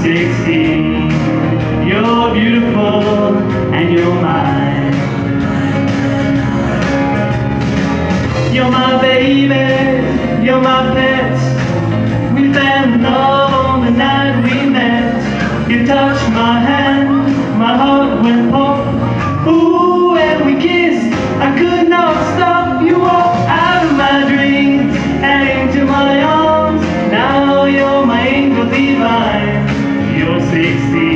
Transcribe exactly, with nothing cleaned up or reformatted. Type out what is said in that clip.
sixteen. You're beautiful and you're mine. You're my baby, you're my pet. We fell in love on the night we met. You touched my hand, my heart went pop. Ooh, and we kissed, I could not stop. You walked out of my dreams and into my arms. Now you're my angel divine. You're sixteen.